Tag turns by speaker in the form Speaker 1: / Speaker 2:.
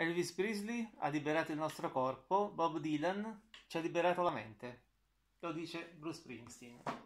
Speaker 1: Elvis Presley ha liberato il nostro corpo, Bob Dylan ci ha liberato la mente. Lo dice Bruce Springsteen.